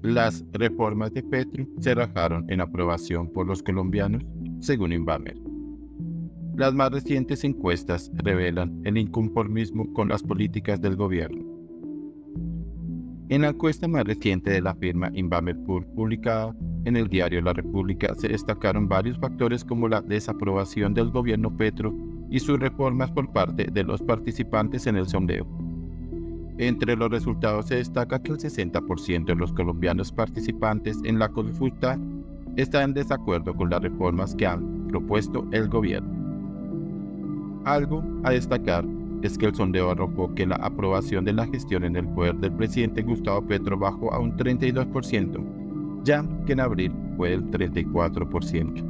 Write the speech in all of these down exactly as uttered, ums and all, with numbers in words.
Las reformas de Petro se rajaron en aprobación por los colombianos, según Inbamer. Las más recientes encuestas revelan el inconformismo con las políticas del gobierno. En la encuesta más reciente de la firma Inbamer publicada en el diario La República se destacaron varios factores como la desaprobación del gobierno Petro y sus reformas por parte de los participantes en el sondeo. Entre los resultados se destaca que el sesenta por ciento de los colombianos participantes en la consulta están en desacuerdo con las reformas que han propuesto el gobierno. Algo a destacar es que el sondeo arrojó que la aprobación de la gestión en el poder del presidente Gustavo Petro bajó a un treinta y dos por ciento, ya que en abril fue del treinta y cuatro por ciento.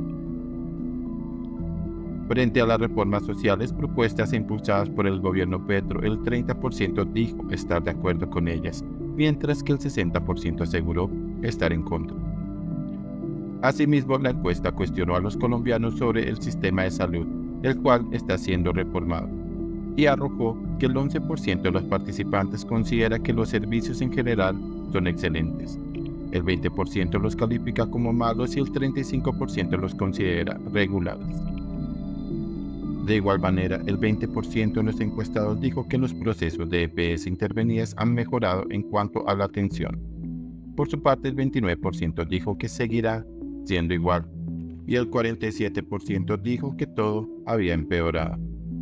Frente a las reformas sociales propuestas e impulsadas por el gobierno Petro, el treinta por ciento dijo estar de acuerdo con ellas, mientras que el sesenta por ciento aseguró estar en contra. Asimismo, la encuesta cuestionó a los colombianos sobre el sistema de salud, el cual está siendo reformado, y arrojó que el once por ciento de los participantes considera que los servicios en general son excelentes, el veinte por ciento los califica como malos y el treinta y cinco por ciento los considera regulares. De igual manera, el veinte por ciento de los encuestados dijo que los procesos de E P S intervenidas han mejorado en cuanto a la atención. Por su parte, el veintinueve por ciento dijo que seguirá siendo igual, y el cuarenta y siete por ciento dijo que todo había empeorado.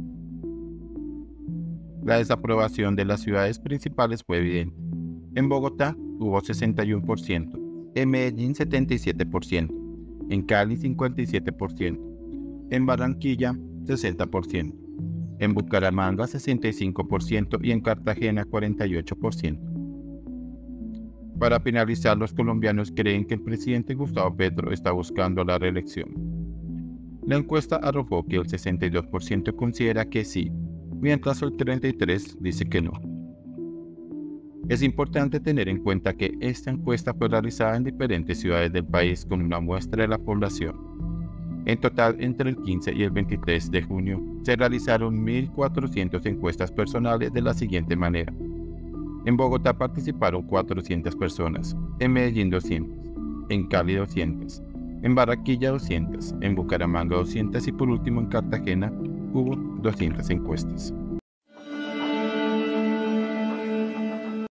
La desaprobación de las ciudades principales fue evidente. En Bogotá hubo sesenta y uno por ciento, en Medellín setenta y siete por ciento, en Cali cincuenta y siete por ciento, en Barranquilla sesenta por ciento, en Bucaramanga sesenta y cinco por ciento y en Cartagena cuarenta y ocho por ciento. Para finalizar, los colombianos creen que el presidente Gustavo Petro está buscando la reelección. La encuesta arrojó que el sesenta y dos por ciento considera que sí, mientras el treinta y tres por ciento dice que no. Es importante tener en cuenta que esta encuesta fue realizada en diferentes ciudades del país con una muestra de la población. En total, entre el quince y el veintitrés de junio, se realizaron mil cuatrocientas encuestas personales de la siguiente manera. En Bogotá participaron cuatrocientas personas, en Medellín doscientas, en Cali doscientas, en Barranquilla doscientas, en Bucaramanga doscientas y por último en Cartagena hubo doscientas encuestas.